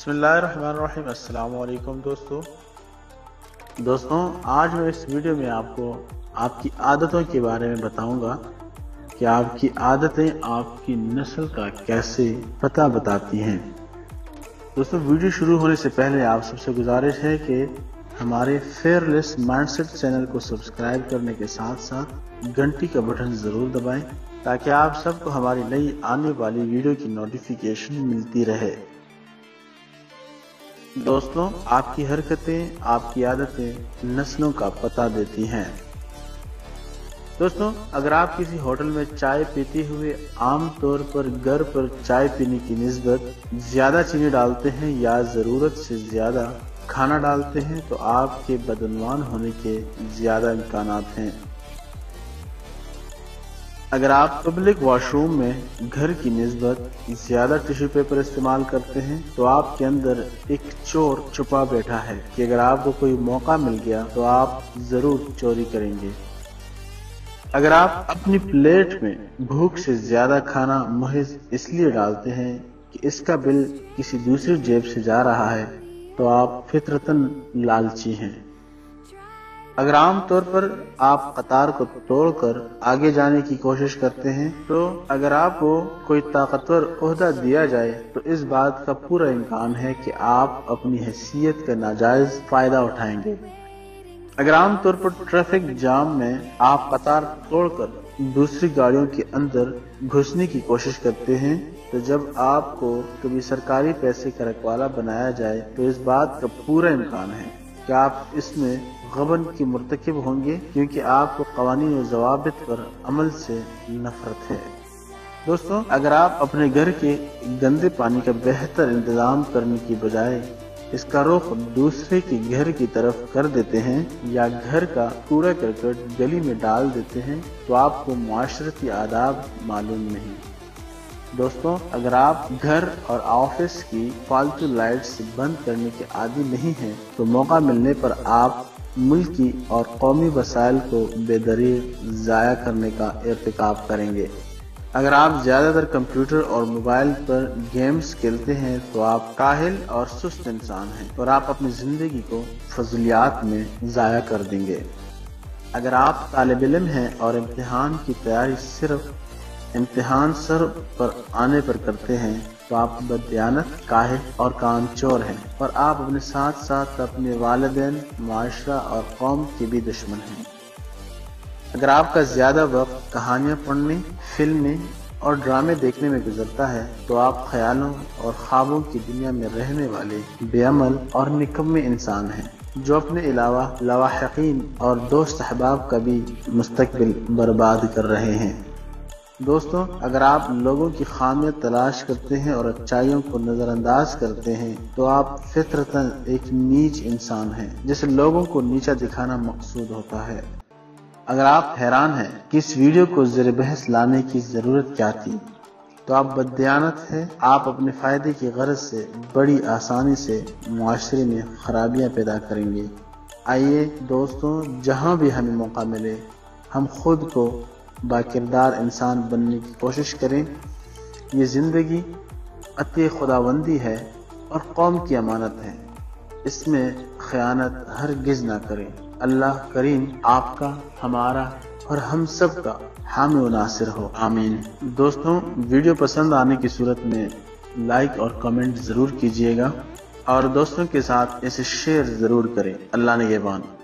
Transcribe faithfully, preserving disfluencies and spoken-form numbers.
बिस्मिल्लाहिर्रहमानिर्रहीम। अस्सलाम वालेकुम दोस्तों दोस्तों आज मैं इस वीडियो में आपको आपकी आदतों के बारे में बताऊंगा कि आपकी आदतें आपकी नस्ल का कैसे पता बताती हैं। दोस्तों वीडियो शुरू होने से पहले आप सबसे गुजारिश है कि हमारे फेयरलेस माइंडसेट चैनल को सब्सक्राइब करने के साथ साथ घंटी का बटन जरूर दबाएं ताकि आप सबको हमारी नई आने वाली वीडियो की नोटिफिकेशन मिलती रहे। दोस्तों आपकी हरकतें आपकी आदतें नस्लों का पता देती हैं। दोस्तों अगर आप किसी होटल में चाय पीते हुए आम तौर पर घर पर चाय पीने की निस्बत ज्यादा चीनी डालते हैं या जरूरत से ज्यादा खाना डालते हैं तो आपके बदनवान होने के ज्यादा इम्कानात हैं। अगर आप पब्लिक वॉशरूम में घर की निस्बत ज्यादा टिश्यू पेपर इस्तेमाल करते हैं तो आपके अंदर एक चोर छुपा बैठा है कि अगर आपको कोई मौका मिल गया तो आप जरूर चोरी करेंगे। अगर आप अपनी प्लेट में भूख से ज्यादा खाना महज इसलिए डालते हैं कि इसका बिल किसी दूसरी जेब से जा रहा है तो आप फितरतन लालची हैं। अगर आम तौर पर आप कतार को तोड़कर आगे जाने की कोशिश करते हैं तो अगर आपको कोई ताकतवर ओहदा दिया जाए तो इस बात का पूरा इम्कान है कि आप अपनी हैसियत का नाजायज फायदा उठाएंगे। अगर आम तौर पर ट्रैफिक जाम में आप कतार तोड़कर दूसरी गाड़ियों के अंदर घुसने की कोशिश करते हैं तो जब आपको कभी सरकारी पैसे का रखवाला बनाया जाए तो इस बात का पूरा इम्कान है कि आप इसमें गबन की मुर्तकिब होंगे क्योंकि आपको कवानीन और ज़वाबित पर अमल से नफरत है। दोस्तों अगर आप अपने घर के गंदे पानी का बेहतर इंतजाम करने की बजाय इसका रुख दूसरे के घर की तरफ कर देते हैं या घर का कूड़ा करकट गली में डाल देते हैं तो आपको मुआशरती आदाब मालूम नहीं। दोस्तों अगर आप घर और ऑफिस की फालतू लाइट्स बंद करने के आदी नहीं हैं तो मौका मिलने पर आप मुल्की और कौमी वसाइल को बेदरीग जाया करने का इर्तिकाब करेंगे। अगर आप ज्यादातर कंप्यूटर और मोबाइल पर गेम्स खेलते हैं तो आप काहिल और सुस्त इंसान हैं और आप अपनी जिंदगी को फजलियात में जाया कर देंगे। अगर आप तालिब इल्म हैं और इम्तिहान की तैयारी सिर्फ इम्तिहान सर पर आने पर करते हैं तो आप बददियानत, काहिल और कामचोर हैं और आप अपने साथ साथ अपने वालिदैन, माशरा और कौम के भी दुश्मन हैं। अगर आपका ज्यादा वक्त कहानियाँ पढ़ने, फिल्में और ड्रामे देखने में गुजरता है तो आप ख्यालों और ख्वाबों की दुनिया में रहने वाले बेअमल और निकम्मे इंसान हैं जो अपने अलावा लवाहिकीन और दोस्त अहबाब का भी मुस्तकबिल बर्बाद कर रहे हैं। दोस्तों अगर आप लोगों की खामियां तलाश करते हैं और अच्छाइयों को नजरअंदाज करते हैं तो आप फितरतन एक नीच इंसान हैं जिसे लोगों को नीचा दिखाना मकसूद होता है। अगर आप हैरान हैं कि इस वीडियो को ज़ेर बहस लाने की जरूरत क्या थी तो आप बददियानत हैं। आप अपने फायदे की गरज से बड़ी आसानी से मुआशरे में खराबियां पैदा करेंगे। आइए दोस्तों जहां भी हमें मौका मिले हम खुद को बाकिरदार इंसान बनने की कोशिश करें। ये जिंदगी अति खुदाबंदी है और कौम की अमानत है, इसमें खयानत हरगिज ना करें। अल्लाह करीम आपका, हमारा और हम सब का हामी व नासिर हो, आमीन। दोस्तों वीडियो पसंद आने की सूरत में लाइक और कमेंट जरूर कीजिएगा और दोस्तों के साथ इसे शेयर जरूर करें। अल्लाह निगहबान।